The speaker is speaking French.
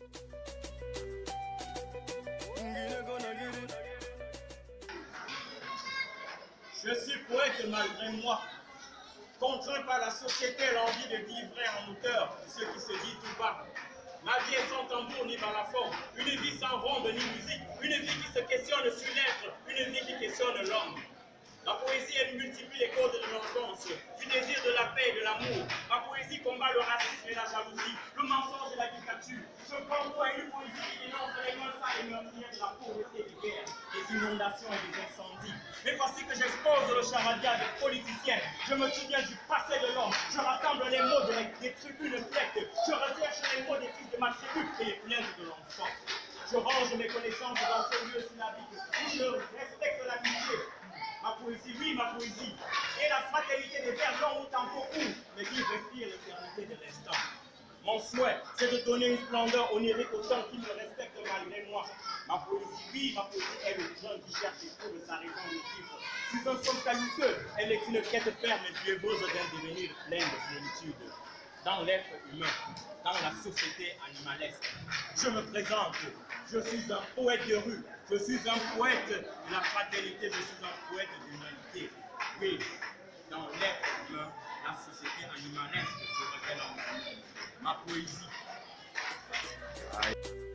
Je suis poète malgré moi, contraint par la société l'envie de dire vrai en auteur, ce qui se dit tout bas. Ma vie est sans tambour ni balafon, une vie sans ronde ni musique, une vie qui se questionne sur l'être, une vie qui questionne l'homme. La poésie, elle multiplie les codes de l'enfance, du désir de la paix et de l'amour. Ma poésie combat le racisme et la jalousie, le mensonge et la dictature. Je compose une poésie qui dénonce les meurtres et meurtrières de la pauvreté des guerres, des inondations et des incendies. Mais voici que j'expose le charabia des politiciens. Je me souviens du passé de l'homme. Je rassemble les mots des tribunes pleines. Je recherche les mots des fils de ma tribu et les plaintes de l'enfant. Je range mes connaissances dans ce lieu syllabique où je respecte l'amitié. Ma poésie, oui, ma poésie, et la fraternité des vers longs ou tantôt courts, mais qui respire l'éternité de l'instant. Mon souhait, c'est de donner une splendeur onirique aux gens qui me respectent malgré moi. Ma poésie, oui, ma poésie est le train qui cherche et trouve sa raison de vivre. Si un somme calouteux, elle est une quête ferme et pieuvreuse d'un devenir plein de plénitude. Dans l'être humain, dans la société animalesque. Je me présente, je suis un poète de rue, je suis un poète de la fraternité, je suis un poète de l'humanité. Oui, dans l'être humain, la société animalesque se révèle en moi. Ma poésie.